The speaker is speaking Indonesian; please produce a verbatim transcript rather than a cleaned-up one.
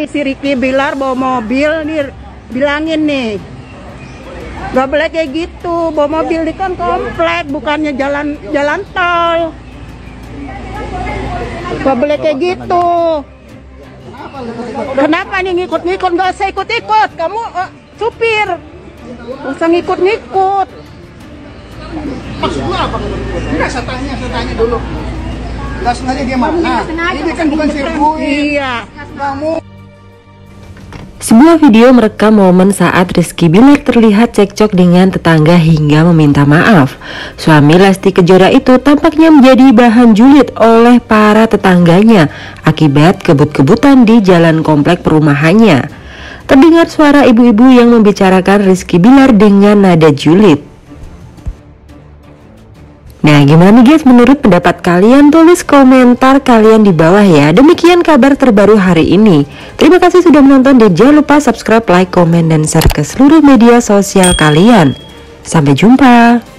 nih si Rizky Bilar bawa mobil nih, bilangin nih gak boleh kayak gitu, bawa mobil di kan komplek, bukannya jalan jalan tol. Gak boleh kayak gitu. Kenapa nih ngikut-ngikut? Gak usah ikut-ikut, kamu uh, supir gak usah ngikut-ngikut. Maksud lu apa? Enggak, saya tanya, saya tanya dulu. Enggak sengaja dia mana? Ini kan bukan sirkuit. Iya. Kamu. Sebuah video merekam momen saat Rizky Bilar terlihat cekcok dengan tetangga hingga meminta maaf. Suami Lesti Kejora itu tampaknya menjadi bahan julid oleh para tetangganya akibat kebut-kebutan di jalan komplek perumahannya. Terdengar suara ibu-ibu yang membicarakan Rizky Bilar dengan nada julid. Nah, gimana nih guys, menurut pendapat kalian? Tulis komentar kalian di bawah ya. Demikian kabar terbaru hari ini. Terima kasih sudah menonton dan jangan lupa subscribe, like, komen, dan share ke seluruh media sosial kalian. Sampai jumpa.